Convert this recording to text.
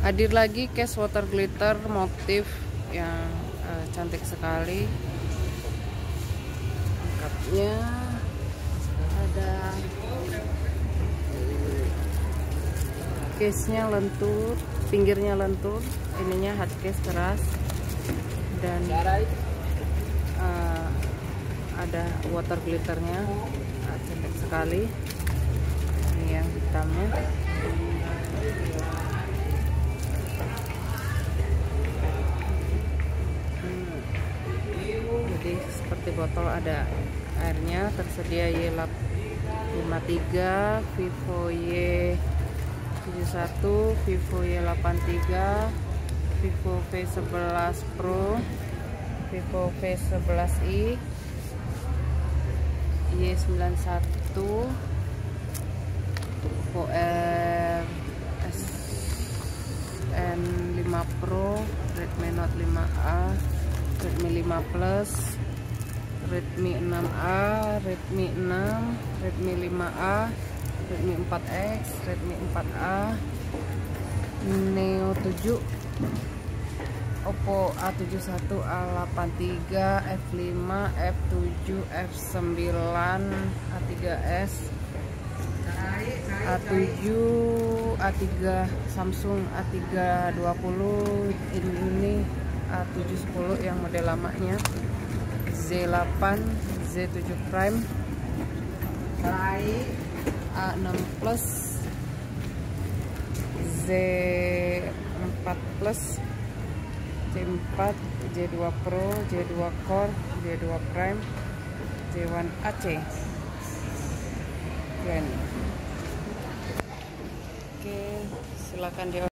Hadir lagi case water glitter motif yang cantik sekali. Lengkapnya ada case-nya lentur, pinggirnya lentur, ininya hard case keras, dan ada water glitternya, cantik sekali. Ini yang hitamnya. Jadi seperti botol, ada airnya, tersedia Y53, Vivo Y71, Vivo Y83, Vivo V11 Pro, Vivo V11i, Y91, Oppo SN5 Pro, Redmi Note 5A, Redmi 5 Plus, Redmi 6A, Redmi 6, Redmi 5A, Redmi 4X, Redmi 4A, Neo 7, Oppo A71, A83, F5, F7, F9, A3s, A7, A3 Samsung A320, ini A710 yang model lamanya, Z8, Z7 Prime, A6 Plus, Z4 Plus, Z4, Z2 Pro, Z2 Core, Z2 Prime, Z1 AC. Oke, silakan di